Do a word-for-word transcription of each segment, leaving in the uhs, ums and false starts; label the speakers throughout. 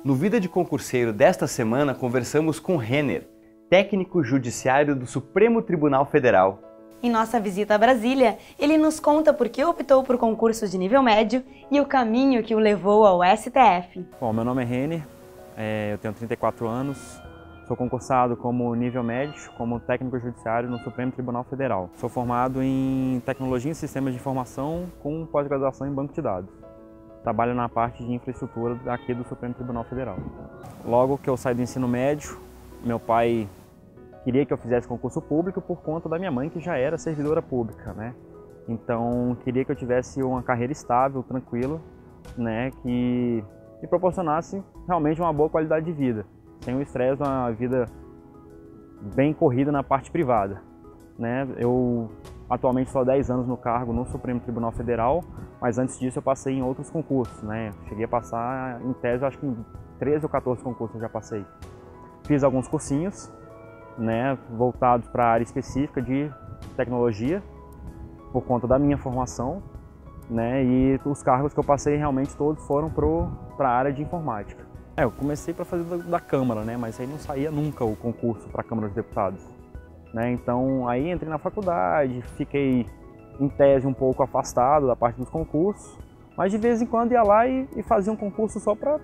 Speaker 1: No Vida de Concurseiro desta semana, conversamos com Renner, técnico judiciário do Supremo Tribunal Federal.
Speaker 2: Em nossa visita a Brasília, ele nos conta por que optou por concursos de nível médio e o caminho que o levou ao S T F.
Speaker 3: Bom, meu nome é Renner, é, eu tenho trinta e quatro anos, sou concursado como nível médio, como técnico judiciário no Supremo Tribunal Federal. Sou formado em Tecnologia e Sistemas de Informação com pós-graduação em Banco de Dados. Trabalho na parte de infraestrutura aqui do Supremo Tribunal Federal. Logo que eu saí do ensino médio, meu pai queria que eu fizesse concurso público por conta da minha mãe, que já era servidora pública, né? Então, queria que eu tivesse uma carreira estável, tranquila, né? Que me proporcionasse realmente uma boa qualidade de vida, sem o estresse, uma vida bem corrida na parte privada, né? Eu atualmente estou há dez anos no cargo no Supremo Tribunal Federal, mas antes disso eu passei em outros concursos, né? Cheguei a passar, em tese, acho que em treze ou quatorze concursos eu já passei. Fiz alguns cursinhos, né, voltados para a área específica de tecnologia, por conta da minha formação, né, e os cargos que eu passei realmente todos foram para a área de informática. É, eu comecei para fazer da, da Câmara, né, mas aí não saía nunca o concurso para a Câmara dos Deputados. Né, então aí entrei na faculdade, fiquei em tese um pouco afastado da parte dos concursos, mas de vez em quando ia lá e, e fazia um concurso só para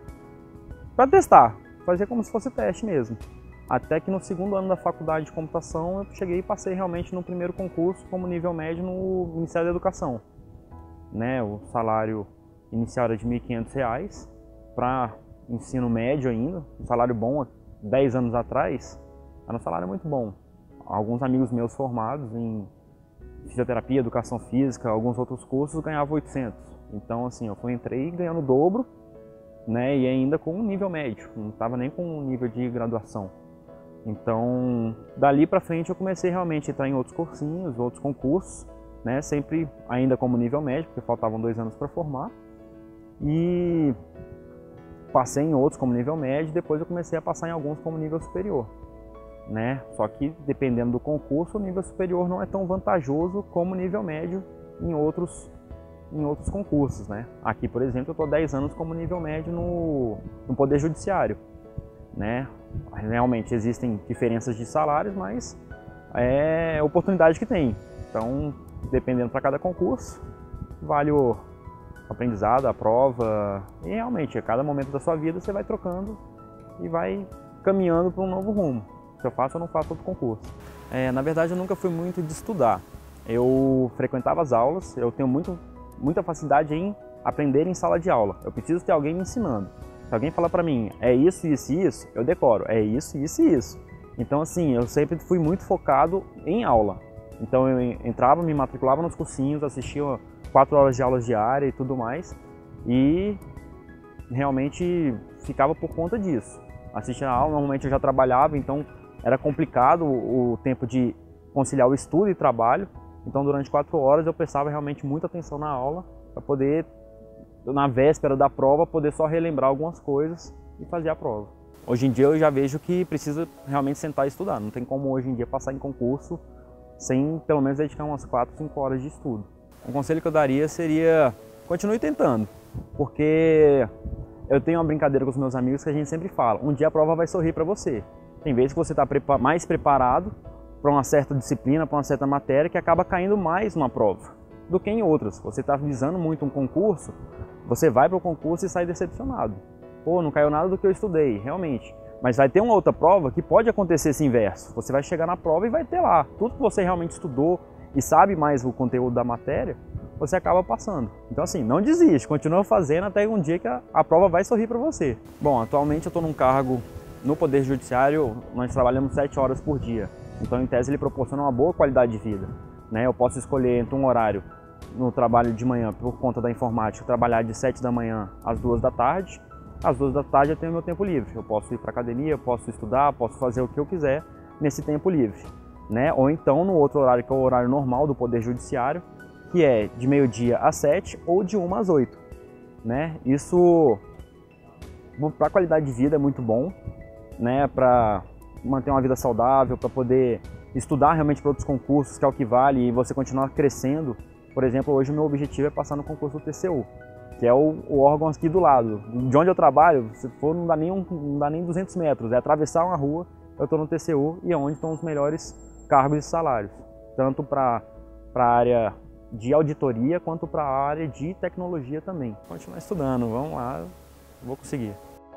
Speaker 3: testar, fazia como se fosse teste mesmo. Até que no segundo ano da faculdade de computação eu cheguei e passei realmente no primeiro concurso como nível médio no Ministério da Educação. Né, o salário inicial era de mil e quinhentos reais, para ensino médio ainda, um salário bom há dez anos atrás, era um salário muito bom. Alguns amigos meus formados em fisioterapia, educação física, alguns outros cursos ganhavam oitocentos. Então assim, eu fui, entrei ganhando o dobro, né, e ainda com um nível médio, não estava nem com um nível de graduação. Então, dali para frente eu comecei realmente a entrar em outros cursinhos, outros concursos, né, sempre ainda como nível médio, porque faltavam dois anos para formar, e passei em outros como nível médio, depois eu comecei a passar em alguns como nível superior, né, só que dependendo do concurso, o nível superior não é tão vantajoso como o nível médio em outros, em outros concursos, né. Aqui, por exemplo, eu estou há dez anos como nível médio no, no Poder Judiciário, né. Realmente existem diferenças de salários, mas é a oportunidade que tem. Então, dependendo para cada concurso, vale o aprendizado, a prova, e realmente a cada momento da sua vida você vai trocando e vai caminhando para um novo rumo. Se eu faço ou não faço outro concurso. É, na verdade, eu nunca fui muito de estudar. Eu frequentava as aulas, eu tenho muito, muita facilidade em aprender em sala de aula. Eu preciso ter alguém me ensinando. Se alguém falar para mim, é isso, isso e isso, eu decoro, é isso, isso e isso. Então assim, eu sempre fui muito focado em aula. Então eu entrava, me matriculava nos cursinhos, assistia quatro horas de aulas diárias e tudo mais. E realmente ficava por conta disso. Assistia a aula, normalmente eu já trabalhava, então era complicado o tempo de conciliar o estudo e trabalho. Então durante quatro horas eu prestava realmente muita atenção na aula para poder, na véspera da prova, poder só relembrar algumas coisas e fazer a prova. Hoje em dia eu já vejo que precisa realmente sentar e estudar. Não tem como hoje em dia passar em concurso sem pelo menos dedicar umas quatro, cinco horas de estudo. Um conselho que eu daria seria, continue tentando, porque eu tenho uma brincadeira com os meus amigos que a gente sempre fala, um dia a prova vai sorrir para você. Tem vezes que você está mais preparado para uma certa disciplina, para uma certa matéria, que acaba caindo mais numa prova do que em outras. Você está visando muito um concurso, você vai para o concurso e sai decepcionado. Pô, não caiu nada do que eu estudei, realmente. Mas vai ter uma outra prova que pode acontecer esse inverso. Você vai chegar na prova e vai ter lá. Tudo que você realmente estudou e sabe mais o conteúdo da matéria, você acaba passando. Então assim, não desiste, continua fazendo até um dia que a, a prova vai sorrir para você. Bom, atualmente eu estou num cargo no Poder Judiciário, nós trabalhamos sete horas por dia. Então em tese ele proporciona uma boa qualidade de vida. Né? Eu posso escolher entre um horário no trabalho de manhã, por conta da informática, trabalhar de sete da manhã às duas da tarde. Às duas da tarde eu tenho meu tempo livre. Eu posso ir para academia, eu posso estudar, posso fazer o que eu quiser nesse tempo livre. Né? Ou então no outro horário, que é o horário normal do Poder Judiciário, que é de meio-dia às sete ou de uma às oito. Né? Isso, para a qualidade de vida, é muito bom, né? Para manter uma vida saudável, para poder estudar realmente para outros concursos, que é o que vale, e você continuar crescendo. Por exemplo, hoje o meu objetivo é passar no concurso do T C U. que é o, o órgão aqui do lado. De onde eu trabalho, se for, não dá nem, um, não dá nem duzentos metros, é atravessar uma rua, eu estou no T C U e é onde estão os melhores cargos e salários, tanto para a área de auditoria quanto para a área de tecnologia também. Continuar estudando, vamos lá, vou conseguir.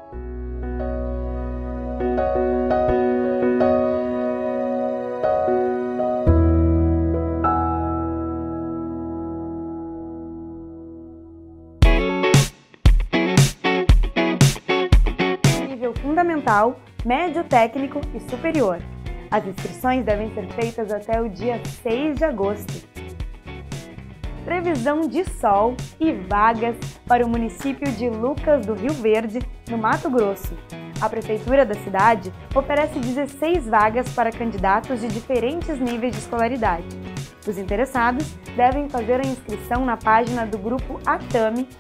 Speaker 2: Nível fundamental, médio técnico e superior. As inscrições devem ser feitas até o dia seis de agosto. Previsão de sol e vagas para o município de Lucas do Rio Verde, no Mato Grosso. A Prefeitura da cidade oferece dezesseis vagas para candidatos de diferentes níveis de escolaridade. Os interessados devem fazer a inscrição na página do Grupo Atami